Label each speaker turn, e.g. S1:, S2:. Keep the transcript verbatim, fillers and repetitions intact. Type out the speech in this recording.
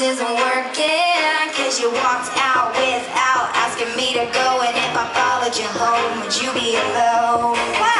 S1: isn't working, cause you walked out without asking me to go. And if I followed you home, would you be alone?